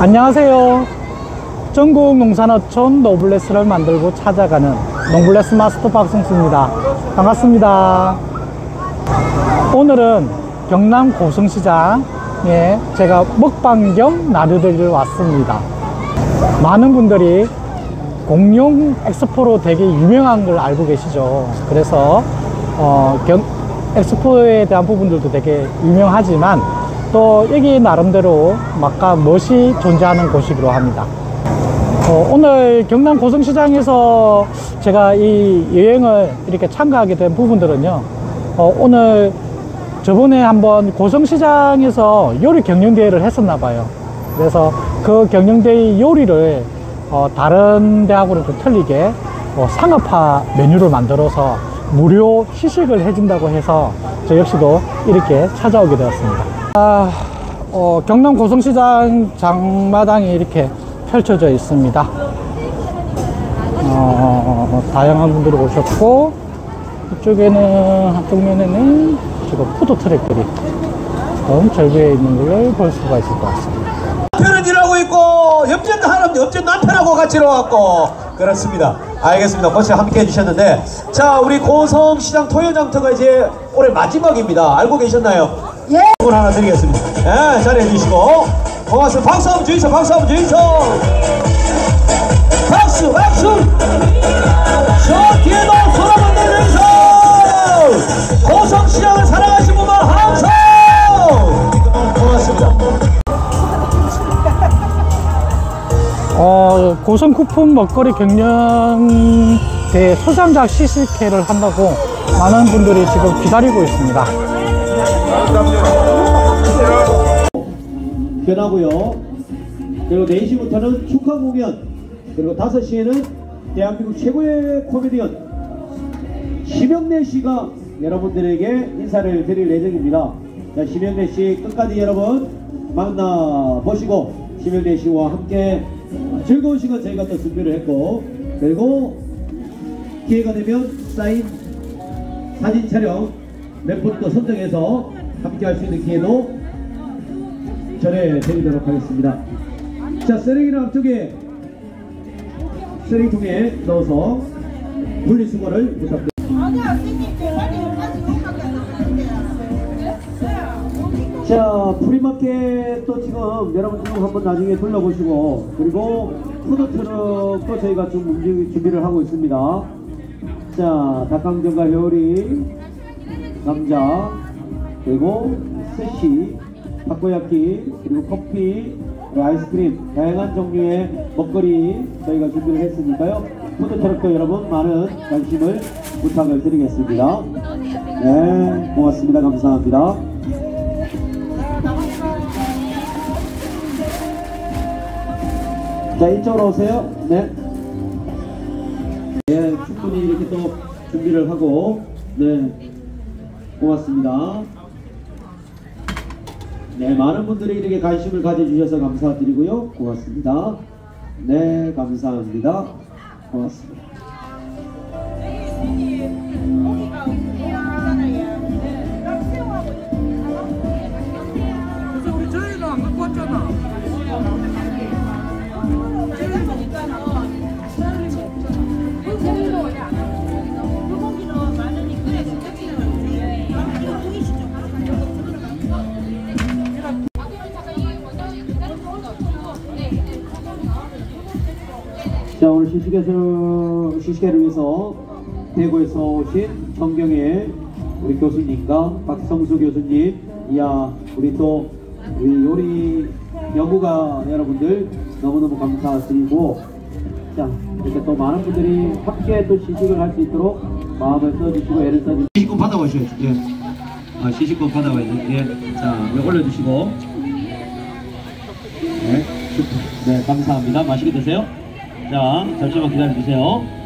안녕하세요. 전국 농산어촌 노블레스를 만들고 찾아가는 농블레스 마스터 박승수입니다. 반갑습니다. 오늘은 경남 고성시장에 제가 먹방 겸 나들이를 왔습니다. 많은 분들이 공룡 엑스포로 되게 유명한 걸 알고 계시죠. 그래서 엑스포에 대한 부분들도 되게 유명하지만 또 여기 나름대로 막가 멋이 존재하는 곳이기도 합니다. 오늘 경남 고성시장에서 제가 이 여행을 이렇게 참가하게 된 부분들은요, 오늘 저번에 한번 고성시장에서 요리 경연대회를 했었나 봐요. 그래서 그 경연대회 요리를 다른 데하고는 좀 틀리게 상업화 메뉴를 만들어서 무료 시식을 해준다고 해서 저 역시도 이렇게 찾아오게 되었습니다. 경남 고성시장 장마당이 이렇게 펼쳐져 있습니다. 다양한 분들이 오셨고, 이쪽에는 한쪽 면에는 지금 푸드트랙들이 절벽에 있는 걸 볼 수가 있을 것 같습니다. 남편은 일하고 있고 옆집 남편하고 같이 일어왔고 그렇습니다. 알겠습니다. 같이 함께 해주셨는데, 자, 우리 고성시장 토요장터가 이제 올해 마지막입니다. 알고 계셨나요? 예. 분 하나 드리겠습니다. 예, 자리해 주시고 고맙습니다. 박수 한번 주이소. 박수 한번 주이소. 박수. 저 뒤에도 손 한번 내주이소. 고성시장을 사랑하신 분만 항상 고맙습니다. 고성 쿠폰 먹거리 경연대회 소장작 시식회를 한다고 많은 분들이 지금 기다리고 있습니다. 변하고요. 그리고 4시부터는 축하 공연, 그리고 5시에는 대한민국 최고의 코미디언 심영래 씨가 여러분들에게 인사를 드릴 예정입니다. 자, 심영래 씨 끝까지 여러분 만나보시고 심영래 씨와 함께 즐거운 시간 저희가 또 준비를 했고, 그리고 기회가 되면 사인 사진 촬영 몇 분 또 선정해서 함께 할 수 있는 기회도 전해드리도록 하겠습니다. 자, 쓰레기는 앞쪽에 쓰레기통에 넣어서 분리수거를 부탁드립니다. 자, 프리마켓도 지금 여러분 좀 한번 나중에 둘러보시고, 그리고 푸드트럭도 저희가 좀 준비를 하고 있습니다. 자, 닭강정과 요리, 감자, 그리고 스시, 타코야키, 그리고 커피, 그리고 아이스크림, 다양한 종류의 먹거리 저희가 준비를 했으니까요. 푸드트럭도 여러분 많은 관심을 부탁을 드리겠습니다. 네, 고맙습니다. 감사합니다. 자, 이쪽으로 오세요. 네. 네, 충분히 이렇게 또 준비를 하고, 네, 고맙습니다. 네, 많은 분들이 이렇게 관심을 가져주셔서 감사드리고요. 고맙습니다. 네, 감사합니다. 고맙습니다. 우리 저희는 안 갖고 왔잖아. 자, 오늘 시식회를 위해서 대구에서 오신 정경의 우리 교수님과 박성수 교수님, 이야, 우리 또 우리 요리 연구가 여러분들 너무너무 감사드리고, 자, 이렇게 또 많은 분들이 함께 또 시식을 할 수 있도록 마음을 써주시고 애를 써주시고, 시식권 받아오셔야죠. 예. 시식권 받아와야죠. 예. 자, 이거 올려주시고, 네, 감사합니다. 맛있게 드세요. 자, 잠시만 기다려주세요.